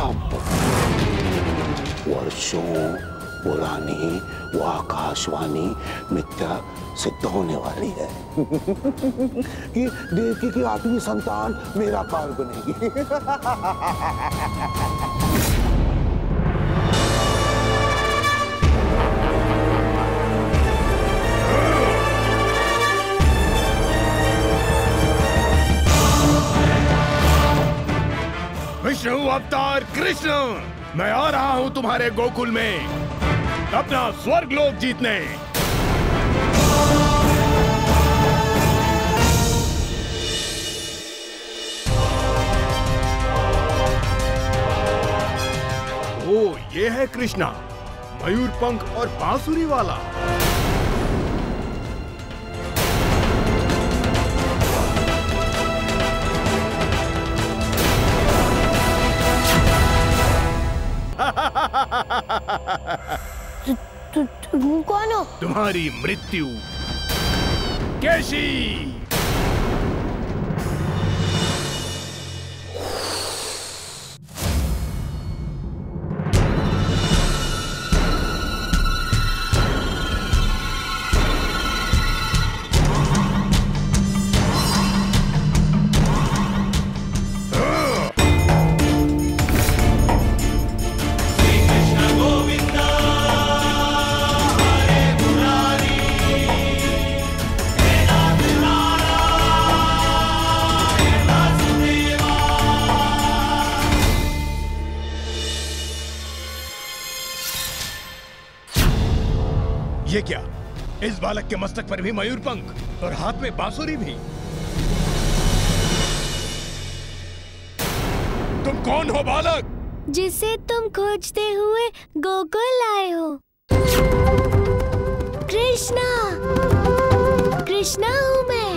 अब वर्षों पुरानी वो आकाशवाणी मिथ्या सिद्ध होने वाली है कि देवकी की 8वीं संतान मेरा पार बनेगी। विष्णु अवतार कृष्ण, मैं आ रहा हूं तुम्हारे गोकुल में अपना स्वर्ग लोक जीतने। ओ, ये है कृष्णा, मयूर पंख और बांसुरी वाला। तुम कौन हो? तुम्हारी मृत्यु, केशी। ये क्या? इस बालक के मस्तक पर भी मयूर पंख और हाथ में बांसुरी भी। तुम कौन हो बालक? जिसे तुम खोजते हुए गोकुल आए हो। कृष्णा, कृष्णा हूँ मैं।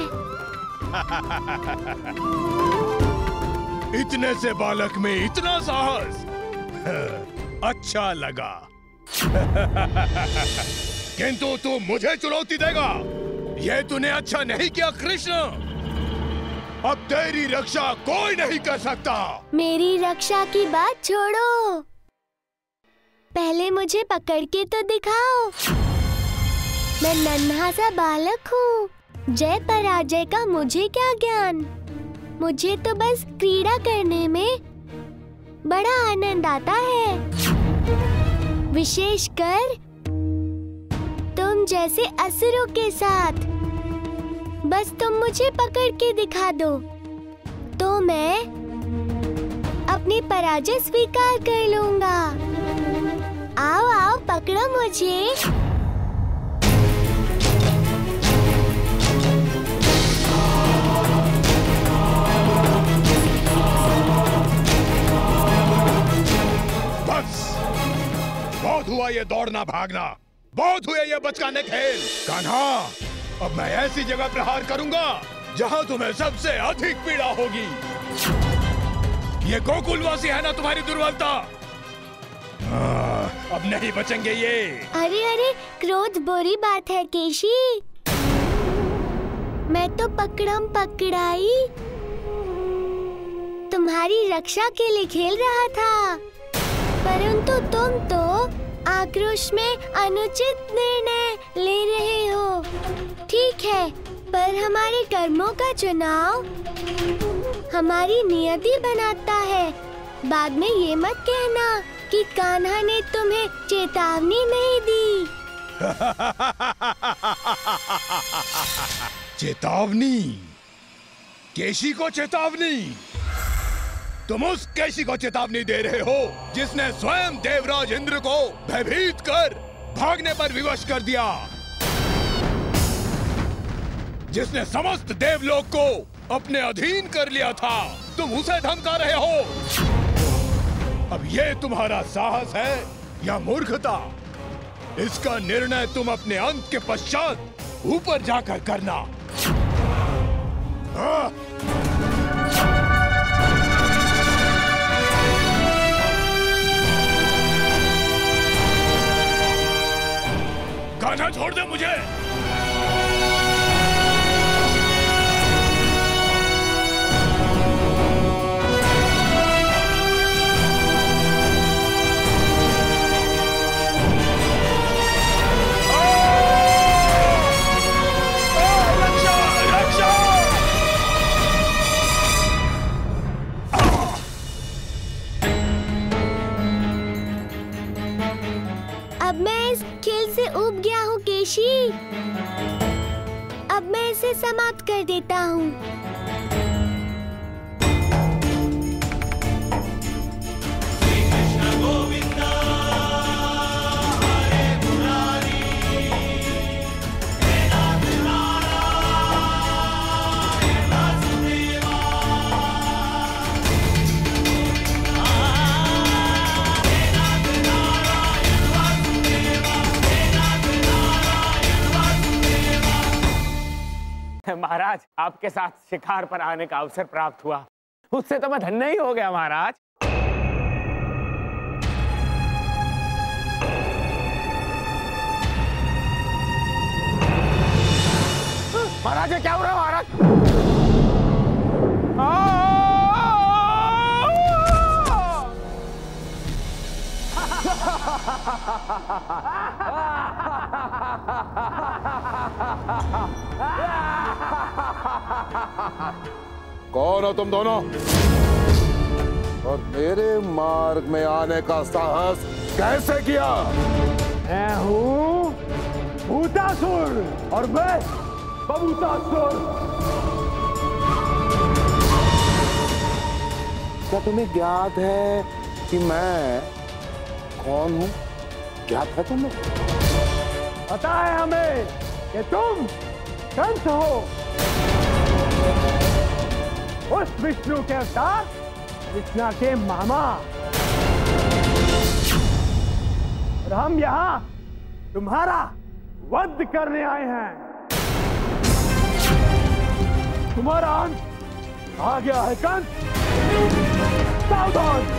इतने से बालक में इतना साहस, अच्छा लगा। किंतु तू मुझे चुनौती देगा, यह तूने अच्छा नहीं किया कृष्ण। अब तेरी रक्षा कोई नहीं कर सकता। मेरी रक्षा की बात छोड़ो, पहले मुझे पकड़ के तो दिखाओ। मैं नन्हा सा बालक हूँ, जय पराजय का मुझे क्या ज्ञान। मुझे तो बस क्रीड़ा करने में बड़ा आनंद आता है, विशेषकर तुम जैसे असुरों के साथ। बस तुम मुझे पकड़ के दिखा दो तो मैं अपनी पराजय स्वीकार कर लूंगा। आओ आओ, पकड़ो मुझे। बस, बहुत हुआ ये दौड़ना भागना, बहुत हुए ये बचकाने खेल। कान्हा, अब मैं ऐसी जगह प्रहार करूंगा जहां तुम्हें सबसे अधिक पीड़ा होगी। ये गोकुलवासी है ना तुम्हारी दुर्बलता, अब नहीं बचेंगे ये। अरे अरे, क्रोध बुरी बात है केशी। मैं तो पकड़म पकड़ाई तुम्हारी रक्षा के लिए खेल रहा था, परंतु तुम तो आक्रोश में अनुचित निर्णय ले रहे हो। ठीक है, पर हमारे कर्मों का चुनाव हमारी नियति बनाता है। बाद में ये मत कहना कि कान्हा ने तुम्हें चेतावनी नहीं दी। चेतावनी? केशी को चेतावनी? तुम उस केशी को चेतावनी दे रहे हो जिसने स्वयं देवराज इंद्र को भयभीत कर भागने पर विवश कर दिया, जिसने समस्त देवलोक को अपने अधीन कर लिया था। तुम उसे धमका रहे हो। अब ये तुम्हारा साहस है या मूर्खता, इसका निर्णय तुम अपने अंत के पश्चात ऊपर जाकर करना। कान्हा, छोड़ दे मुझे। से ऊब गया हूँ केशी। अब मैं इसे समाप्त कर देता हूँ। महाराज, आपके साथ शिकार पर आने का अवसर प्राप्त हुआ, उससे तो मैं धन्य ही हो गया महाराज। महाराज ये क्या हो रहा है महाराज? कौन हो तुम दोनों और मेरे मार्ग में आने का साहस कैसे किया? मैं हूँ भूतासुर और मैं बबूतासुर। क्या तुम्हें ज्ञात है कि मैं कौन हूँ? ज्ञात है तुम्हें? पता है हमें कि तुम कंस हो, उस विष्णु के अवतार, कृष्णा के मामा। और हम यहाँ तुम्हारा वध करने आए हैं। तुम्हारा अंत आ गया है कंस, सावधान।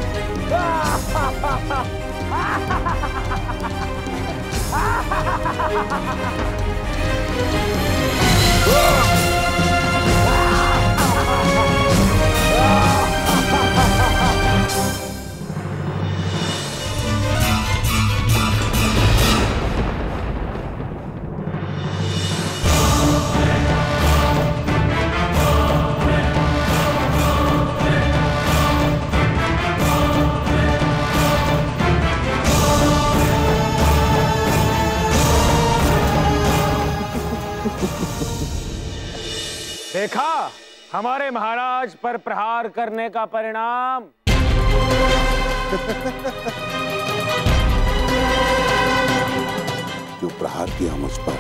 देखा हमारे महाराज पर प्रहार करने का परिणाम। क्यों प्रहार किया मुझ पर?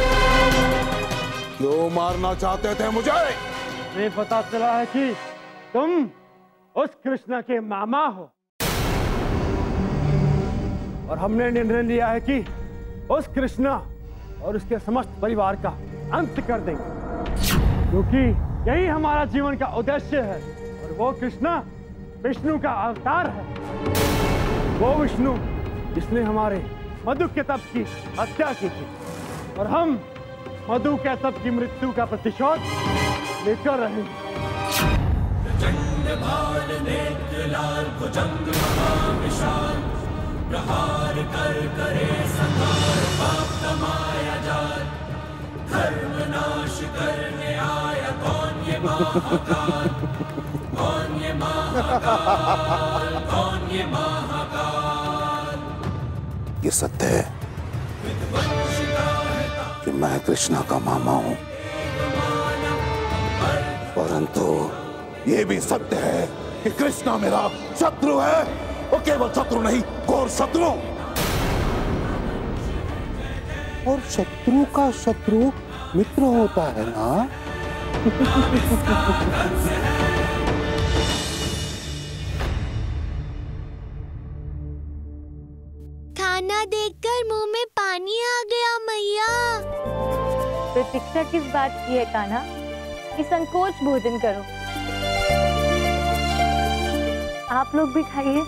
क्यों मारना चाहते थे मुझे? मुझे पता चला है कि तुम उस कृष्णा के मामा हो, और हमने निर्णय लिया है कि उस कृष्णा और उसके समस्त परिवार का अंत कर देंगे, क्योंकि यही हमारा जीवन का उद्देश्य है। और वो कृष्णा विष्णु का अवतार है, वो विष्णु जिसने हमारे मधु के तप की हत्या की थी, और हम मधु के तप की मृत्यु का प्रतिशोध लेकर रहेंगे। प्रहार कर करे संहार, पाप कमाया जात, धर्म नाश करने आया कौन ये महाकाल, कौन ये महाकाल, कौन ये महाकाल। ये सत्य है कि मैं कृष्णा का मामा हूं, परंतु ये भी सत्य है कि कृष्णा मेरा शत्रु है, वो केवल शत्रु नहीं, घोर शत्रु। और शत्रु का शत्रु मित्र होता है ना? खाना देखकर मुंह में पानी आ गया मैया। प्रतीक्षा किस बात की है कान्हा, कि संकोच भोजन करो। आप लोग भी खाइए।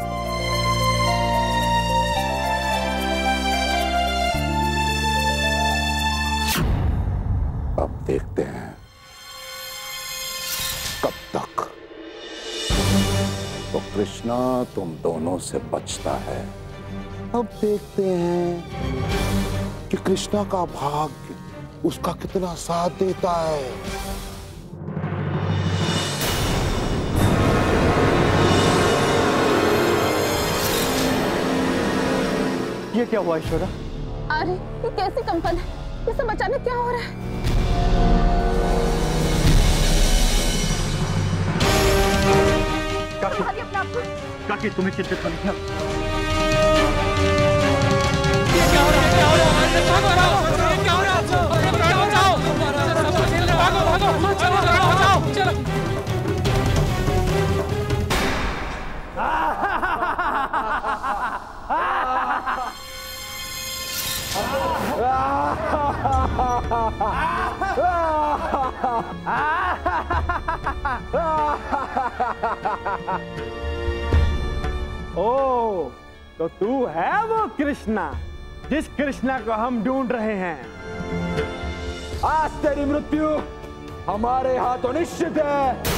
अब देखते हैं कब तक तो कृष्णा तुम दोनों से बचता है। अब देखते हैं कि कृष्णा का भाग्य उसका कितना साथ देता है। ये क्या हुआ ईश्वरा? पा रही कि कैसी कंपन है। ये सब अचानक क्या हो रहा है? काकी तुम्हें चिंतित मत होना। ओ, तो तू है वो कृष्णा जिस कृष्णा को हम ढूंढ रहे हैं। आज तेरी मृत्यु हमारे हाथों निश्चित है।